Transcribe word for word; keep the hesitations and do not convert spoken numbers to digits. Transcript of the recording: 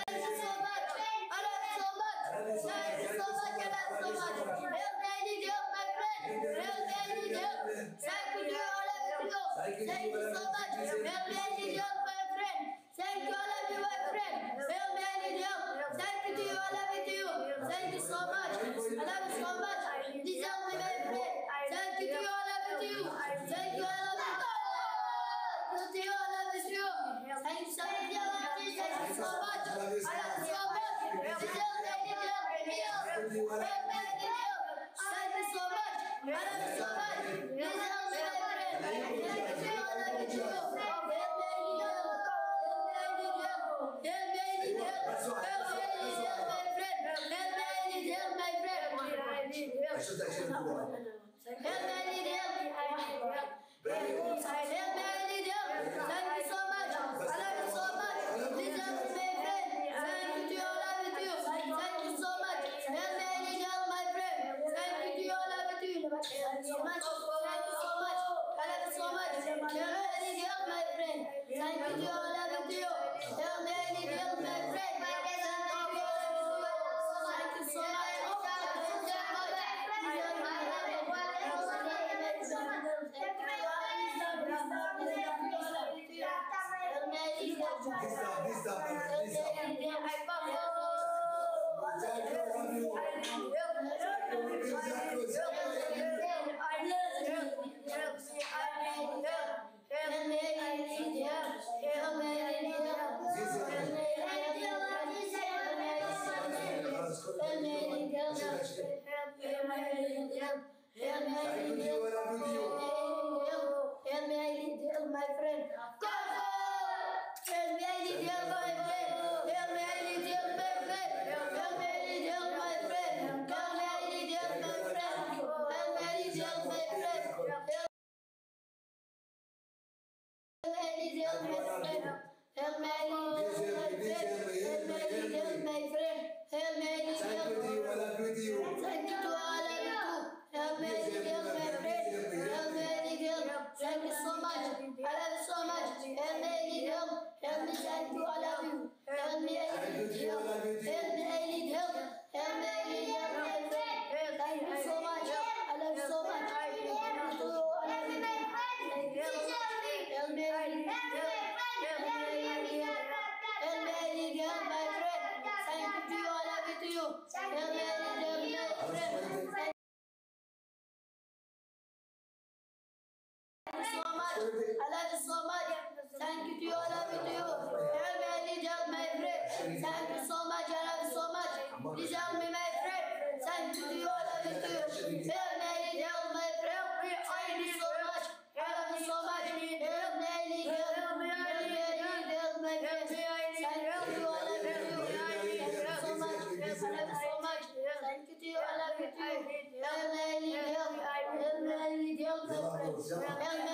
Thank you so much. I love you so much. Thank you so much. I love you so much. Help me, I need help, my friend. Help me, I need help. Thank you, I love you. Thank you so much. Help me, I need help, my friend. Thank you, I love you, my friend. Help me, I need help. Thank you to you, I love you to you. Thank you so much. I love you so much. Please help me, my friend. Thank you to you, I love you to you. Thank you, I love you. To you, I love you to you. Thank you so much. Thank you so much. I love you so much. Please help me, I need help. Help me, I need help. Thank you so much. I love you so much. Please help me, my friend. Thank you to you, I love you to you. Help me, I need help. Help me, I need help. Help me, I need help. Help me, I need help, my friend. Help me, I need help, my friend. Help me, I need help. Help me, I need help. I need help. Help me, I need help. Thank you so much. I love you so much. Please help me, my friend. Thank you to you, I love you to you. Thank you so much. Help me, I need help, my friend. Thank you to you, I love you to you. Thank you so much. Thank you so much. I love you so much. Help me, I need help, my friend. Thank you to you, I love you to you. Help me, I need help, my friend. Thank you so much. Thank you so much. My friend, help me, I need help, my friend. Help me, I need help, my friend. Help me, I need help, my friend. Help me, I need help, my friend. Help me, I need help, my friend. Help me, I need help, my friend. Help me, I need help, my friend. Help me, I need help, my friend. Help me, I need help. Thank you to all of you too. Help me, I need help, my friend. Help me, I need help. Thank you so much. I love you so much. Help me, I need help. Help me, thank you, I love you. Help me, I need help. Help me, I need help. Help me, I need help, my friend. Thank you so much. I love you so much. Help me, I love you. Help me, I need help. Help me, I need help. Help me, I need help, my friend. Thank you to you, I love you to you. Help me, I need help, my friend. Thank you so much. I love you so much. Thank you to you, I love you to you. Help me, I need help, my friend. Thank you so much, I love you so much. Please help me, my friend. Thank you to you, I love you to you. Help me, I need help, my friend. Thank you so much. I love you so much. Help me, I need help. Help me, I need help, my friend. Thank you to you, I love you to you. Thank you so much. I love you so much. Thank you to you, I love you to you. Help me, I need help. Help me, I need help, my friend. Help me,